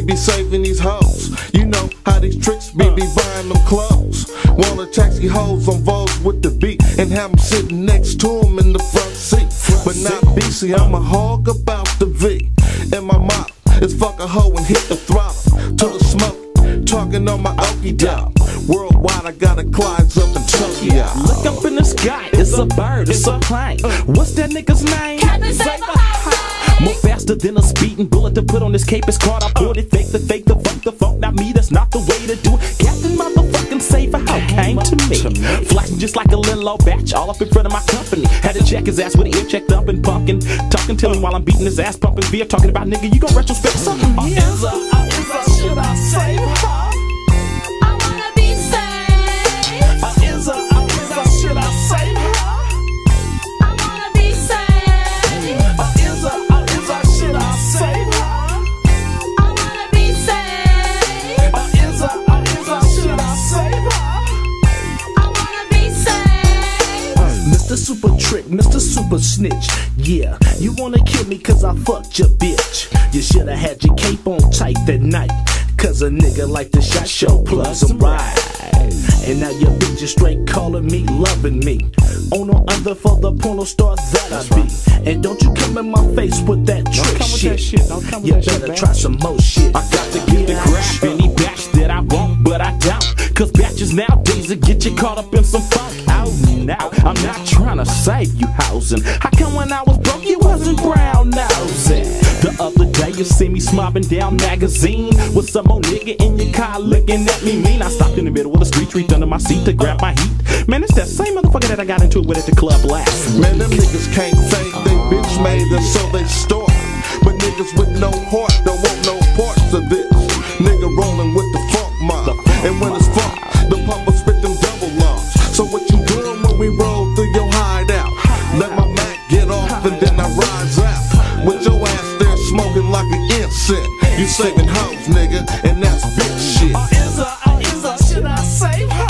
be saving these hoes. You know how these tricks be buying them clothes. Wanna taxi hoes on Vogues with the beat and have them sitting next to them in the front seat. But not BC, I'm a hog about the V. And my motto is fuck a hoe and hit the throttle to the smoke. Talking on my okie doke. Worldwide, I got a Clyde's up in Tokyo. Look up in the sky, it's a bird, it's a plane. What's that nigga's name? Captain Saberhouse. More faster than a speeding bullet to put on this cape. It's caught, I put it, fake the funk, not me, that's not the way to do it. Captain motherfucking Saberhouse came to me, flashing just like a little old batch, all up in front of my company. Had to check his ass with the ear checked up and pumpkin, talking to him while I'm beating his ass, pumping beer, talking about nigga, you gon' retrospect something here. Should I save her? I wanna be saved. Should I save her? I wanna be saved. Should I save her? I wanna be saved. Should I save her? I wanna be saved. Mr. Super Trick, Mr. Super Snitch. Yeah, you wanna kill me cause I fucked your bitch. You shoulda had your cape on tight that night, cause a nigga like the shot show plus and ride. And now your bitch is straight calling me, loving me. On no other for the porno stars that I be. And don't you come in my face with that trick shit. You better try some more shit. I got to get the grab any batch that I want, but I don't. Cause batches nowadays will get you caught up in some funk. Oh, now I'm not trying to save you housing. How come when I was broke you wasn't brown nosing? The other day you see me smobbing down magazine with some old nigga in your car looking at me mean. I stopped in the middle of the street, reached under my seat to grab my heat. Man, it's that same motherfucker that I got into it with at the club last week. Man, them niggas can't fake, they bitch made us so they start. But niggas with no heart don't want no parts of this. Nigga rolling with the funk mob, and when it's funk, the pumpers spit them double lungs. So what you doing when we roll through your hideout? Let my Mac get off and then I rise out with your ass there smoking like an incense. You saving hoes, nigga, and that's bitch shit. Should I save her?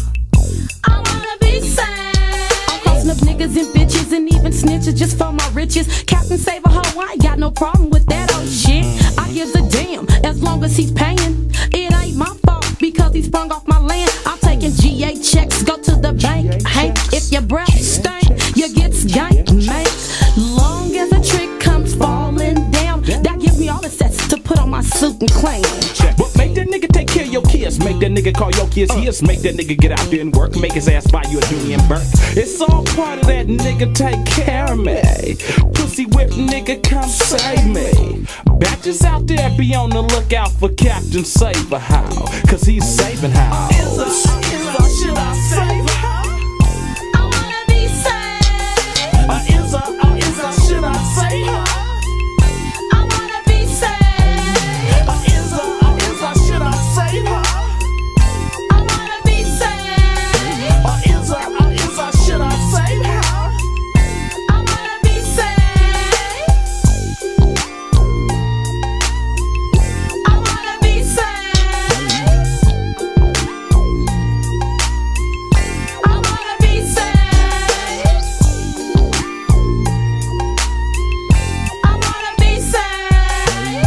I wanna be saved. I'm crossing up niggas and bitches and even snitches just for my riches. Captain Saberhouse, I ain't got no problem with that old shit. I gives a damn as long as he's paying. It ain't my fault because he sprung off my land. I'm taking GA checks, go to the bank. Hank, if your breath stink, you get skanked, mate. Long as a trick comes falling down, that gives me all the sets to put on my suit and clang. But make that nigga take care of your kids. Make that nigga call your kids his. Make that nigga get out there and work. Make his ass buy you a Dooney and Burke. It's all part of that nigga take care of me. Pussy whip nigga come save me. Batches out there be on the lookout for Captain Saberhouse, cause he's saving house. Should I save her? I wanna be saved. Should I save her? I wanna be saved. Should I save her? I wanna be saved. Should I save her? I wanna be saved. I wanna be saved. I wanna be saved. I wanna be saved.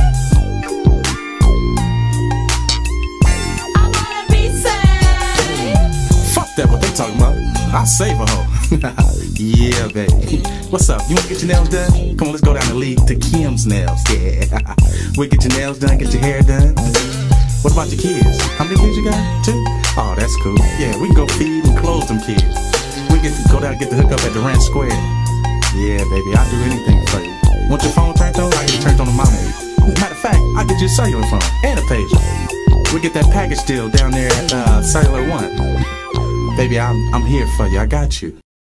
I wanna be saved. Fuck that, what they talking about? I'll save a hoe. Yeah, baby. What's up? You wanna get your nails done? Come on, let's go down the league to Kim's Nails. Yeah. We'll get your nails done, get your hair done. What about your kids? How many kids you got? 2? Oh, that's cool. Yeah, we can go feed and clothe them kids. We can go down and get the hookup at the Ranch Square. Yeah, baby, I'll do anything for you. Want your phone turned on? I get it turned on to my name. Matter of fact, I'll get you a cellular phone and a pager. We get that package deal down there at Cellular One. Baby, I'm here for you. I got you.